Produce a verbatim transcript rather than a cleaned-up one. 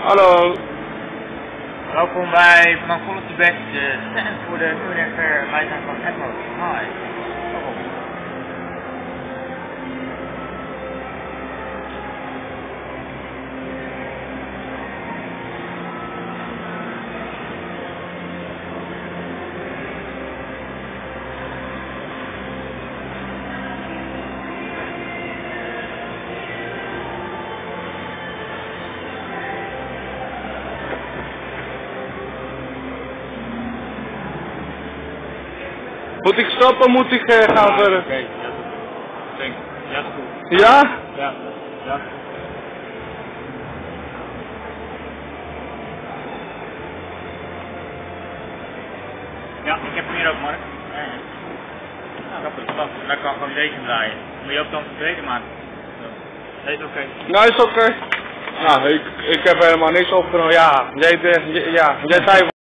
Hallo. Welkom bij Van Quality Back, de stand voor de Nuremberg Leiding van Atmos. Hi. Welkom. Moet ik stoppen, moet ik uh, gaan verder? Oké, ja, denk, ja, is goed. Ja? Ja, ja. Ja, ik heb hem hier ook, Mark. Ja, ja. Nou, dat is wel. Dan kan gewoon deze draaien. Moet je ook dan tevreden maken. Zo. Deze oké. Okay. Nou, is oké. Okay. Nou, ik, ik heb helemaal niks opgenomen. Ja, jij, ja, jij zei